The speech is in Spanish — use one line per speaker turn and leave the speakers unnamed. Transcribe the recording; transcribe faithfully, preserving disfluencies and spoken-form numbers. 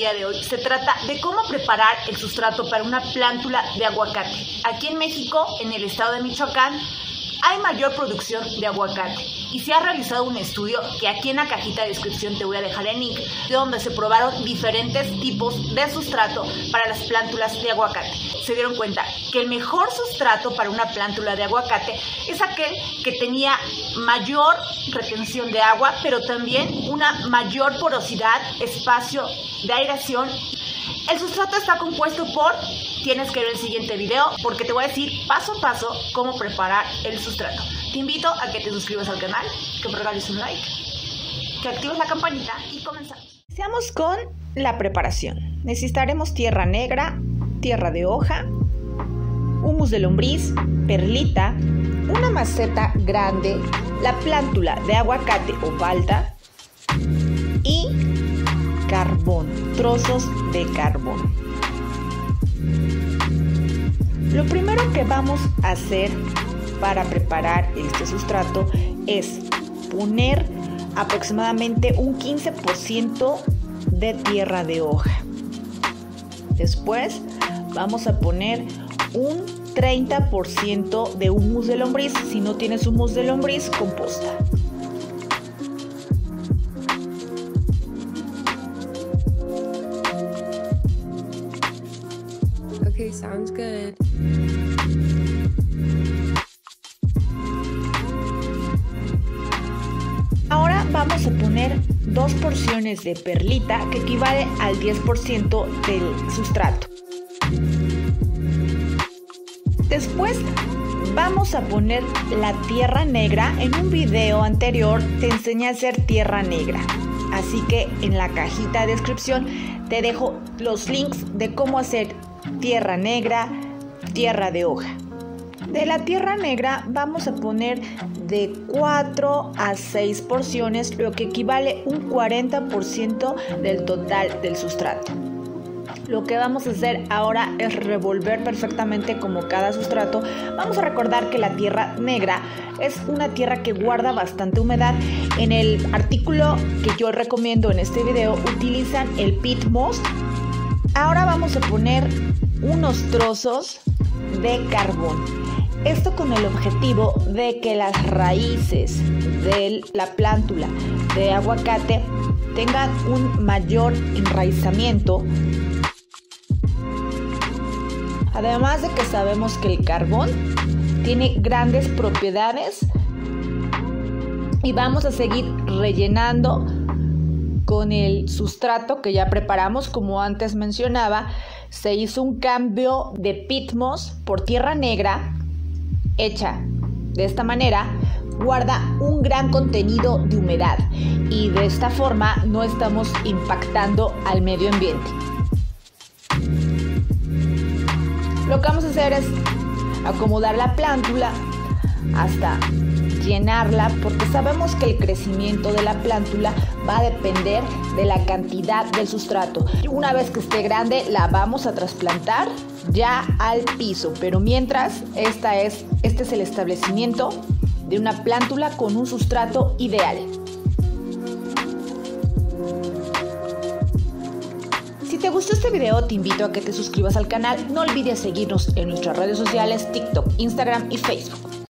día de hoy se trata de cómo preparar el sustrato para una plántula de aguacate. Aquí en México, en el estado de Michoacán, hay mayor producción de aguacate y se ha realizado un estudio que aquí en la cajita de descripción te voy a dejar el link, de donde se probaron diferentes tipos de sustrato para las plántulas de aguacate. Se dieron cuenta que el mejor sustrato para una plántula de aguacate es aquel que tenía mayor retención de agua, pero también una mayor porosidad, espacio de aireación. El sustrato está compuesto por, tienes que ver el siguiente video porque te voy a decir paso a paso cómo preparar el sustrato. Te invito a que te suscribas al canal, que me regales un like, que actives la campanita y comenzamos.
Iniciamos con la preparación. Necesitaremos tierra negra, tierra de hoja, humus de lombriz, perlita, una maceta grande, la plántula de aguacate o palta y carbón, trozos de carbón. Lo primero que vamos a hacer para preparar este sustrato es poner aproximadamente un quince por ciento de tierra de hoja. Después vamos a poner un treinta por ciento de humus de lombriz. Si no tienes humus de lombriz, composta.
Okay, sounds good.
Ahora vamos a poner dos porciones de perlita, que equivale al diez por ciento del sustrato. Después vamos a poner la tierra negra. En un video anterior te enseñé a hacer tierra negra, así que en la cajita de descripción te dejo los links de cómo hacer tierra negra, tierra de hoja. De la tierra negra vamos a poner de cuatro a seis porciones, lo que equivale a un cuarenta por ciento del total del sustrato. Lo que vamos a hacer ahora es revolver perfectamente como cada sustrato. Vamos a recordar que la tierra negra es una tierra que guarda bastante humedad. En el artículo que yo recomiendo en este video utilizan el peat moss. Ahora vamos a poner unos trozos de carbón. Esto con el objetivo de que las raíces de la plántula de aguacate tengan un mayor enraizamiento. Además de que sabemos que el carbón tiene grandes propiedades, y vamos a seguir rellenando con el sustrato que ya preparamos. Como antes mencionaba, se hizo un cambio de peat moss por tierra negra, hecha de esta manera, guarda un gran contenido de humedad y de esta forma no estamos impactando al medio ambiente. Lo que vamos a hacer es acomodar la plántula hasta llenarla, porque sabemos que el crecimiento de la plántula va a depender de la cantidad del sustrato. Una vez que esté grande la vamos a trasplantar ya al piso, pero mientras esta es, este es el establecimiento de una plántula con un sustrato ideal. Si te gustó este video, te invito a que te suscribas al canal. No olvides seguirnos en nuestras redes sociales, TikTok, Instagram y Facebook.